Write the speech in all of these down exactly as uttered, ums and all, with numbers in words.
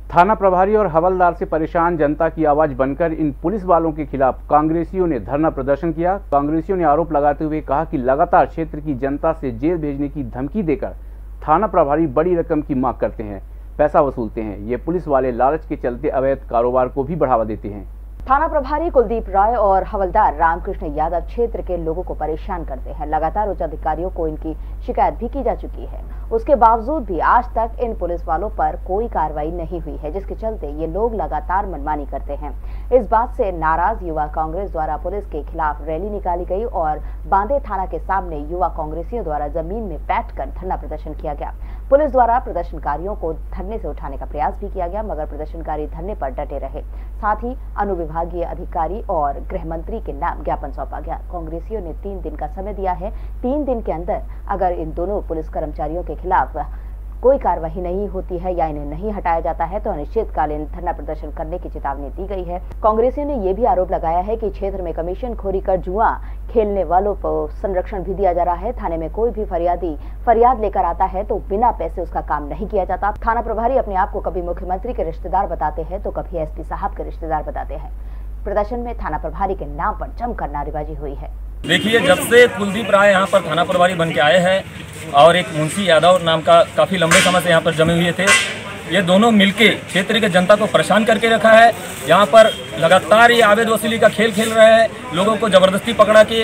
थाना प्रभारी और हवलदार से परेशान जनता की आवाज बनकर इन पुलिस वालों के खिलाफ कांग्रेसियों ने धरना प्रदर्शन किया। कांग्रेसियों ने आरोप लगाते हुए कहा कि लगातार क्षेत्र की जनता से जेल भेजने की धमकी देकर थाना प्रभारी बड़ी रकम की मांग करते हैं, पैसा वसूलते हैं। ये पुलिस वाले लालच के चलते अवैध कारोबार को भी बढ़ावा देते हैं। थाना प्रभारी कुलदीप राय और हवलदार रामकृष्ण यादव क्षेत्र के लोगों को परेशान करते हैं। लगातार उच्च अधिकारियों को इनकी शिकायत भी की जा चुकी है, उसके बावजूद भी आज तक इन पुलिस वालों पर कोई कार्रवाई नहीं हुई है, जिसके चलते ये लोग लगातार मनमानी करते हैं। इस बात से नाराज युवा कांग्रेस द्वारा पुलिस के खिलाफ रैली निकाली गई और बांदे थाना के सामने युवा कांग्रेसियों द्वारा जमीन में बैठकर धरना प्रदर्शन किया गया। पुलिस द्वारा प्रदर्शनकारियों को धरने से उठाने का प्रयास भी किया गया, मगर प्रदर्शनकारी धरने पर डटे रहे। साथ ही अनुविभागीय अधिकारी और गृह मंत्री के नाम ज्ञापन सौंपा गया। कांग्रेसियों ने तीन दिन का समय दिया है। तीन दिन के अंदर अगर इन दोनों पुलिस कर्मचारियों के खिलाफ कोई कार्रवाई नहीं होती है या इन्हें नहीं हटाया जाता है तो अनिश्चितकालीन धरना प्रदर्शन करने की चेतावनी दी गई है। कांग्रेसियों ने यह भी आरोप लगाया है कि क्षेत्र में कमीशन खोरी कर जुआ खेलने वालों को संरक्षण भी दिया जा रहा है। थाने में कोई भी फरियादी फरियाद लेकर आता है तो बिना पैसे उसका काम नहीं किया जाता। थाना प्रभारी अपने आप को कभी मुख्यमंत्री के रिश्तेदार बताते हैं तो कभी एसपी साहब के रिश्तेदार बताते हैं। प्रदर्शन में थाना प्रभारी के नाम पर जमकर नारेबाजी हुई है। देखिए, जब से कुलदीप राय यहाँ पर थाना प्रभारी बन के आए हैं और एक मुंशी यादव नाम का काफ़ी लंबे समय से यहाँ पर जमे हुए थे, ये दोनों मिलके क्षेत्र के जनता को परेशान करके रखा है। यहाँ पर लगातार ये अवैध वसूली का खेल खेल रहे हैं। लोगों को ज़बरदस्ती पकड़ा के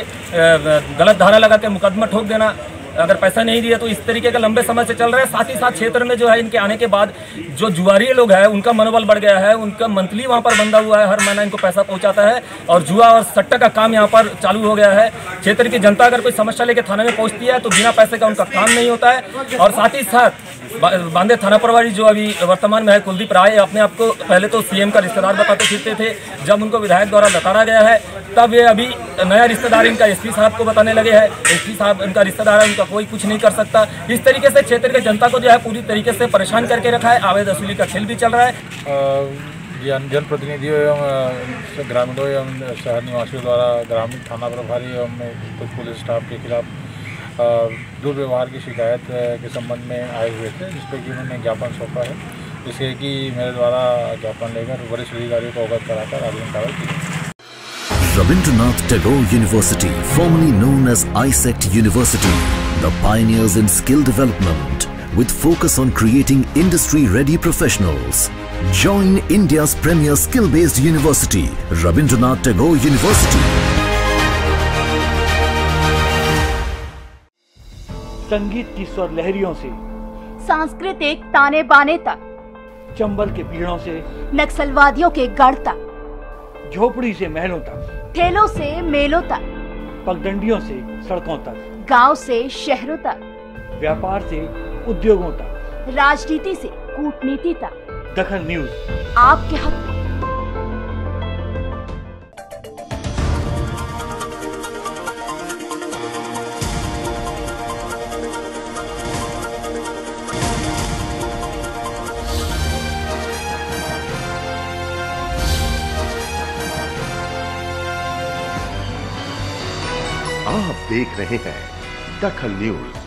गलत धारा लगा के मुकदमा ठोक देना, अगर पैसा नहीं दिया तो इस तरीके का लंबे समय से चल रहा है। साथ ही साथ क्षेत्र में जो है इनके आने के बाद जो जुआरी लोग हैं उनका मनोबल बढ़ गया है। उनका मंथली वहाँ पर बंधा हुआ है, हर महीना इनको पैसा पहुँचाता है और जुआ और सट्टा का काम यहाँ पर चालू हो गया है। क्षेत्र की जनता अगर कोई समस्या लेकर थाने में पहुँचती है तो बिना पैसे का उनका काम नहीं होता है। और साथ ही साथ बांदे थाना प्रभारी जो अभी वर्तमान में है कुलदीप राय, अपने आप को पहले तो सीएम का रिश्तेदार बताते फिरते थे। जब उनको विधायक द्वारा लताड़ा गया है तब ये अभी नया रिश्तेदार इनका एसपी साहब को बताने लगे हैं। एसपी साहब इनका रिश्तेदार है, उनका कोई कुछ नहीं कर सकता। इस तरीके से क्षेत्र के जनता को जो है पूरी तरीके से परेशान करके रखा है। अवैध वसूली का खेल भी चल रहा है। जनप्रतिनिधियों एवं ग्रामीणों एवं शहर निवासियों द्वारा ग्रामीण थाना प्रभारी एवं कुछ पुलिस स्टाफ के खिलाफ दुर्व्यवहार की शिकायत के संबंध में आए हुए थे, जिस पर कि उन्होंने ज्ञापन सौंपा है, जिससे कि मेरे द्वारा ज्ञापन लेकर वरिष्ठ अधिकारियों को अवगत कराकर आगे कार्रवाई की। Rabindranath Tagore University, formerly known as I S E C T University, the pioneers in skill development with focus on creating industry-ready professionals. Join India's premier skill-based university, Rabindranath Tagore University. संगीत की स्वर लहरियों से सांस्कृतिक ताने बाने तक, चंबल के पीड़ों से नक्सलवादियों के गढ़ तक, झोपड़ी से महलों तक, ठेलों से मेलों तक, पगडंडियों से सड़कों तक, गांव से शहरों तक, व्यापार से उद्योगों तक, राजनीति से कूटनीति तक, दखल न्यूज आपके हक में। आप देख रहे हैं दखल न्यूज।